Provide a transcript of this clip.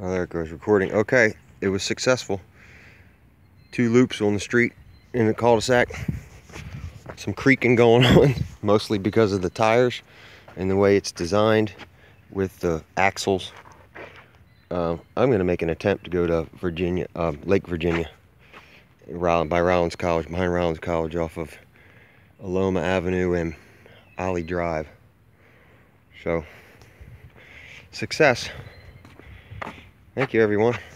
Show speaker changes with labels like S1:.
S1: Oh, there it goes, recording. Okay, it was successful. 2 loops on the street in the cul-de-sac. Some creaking going on, mostly because of the tires and the way it's designed with the axles. I'm going to make an attempt to go to Virginia, Lake Virginia, by Rollins College, behind Rollins College, off of Aloma Avenue and Ollie Drive. So, success. Thank you, everyone.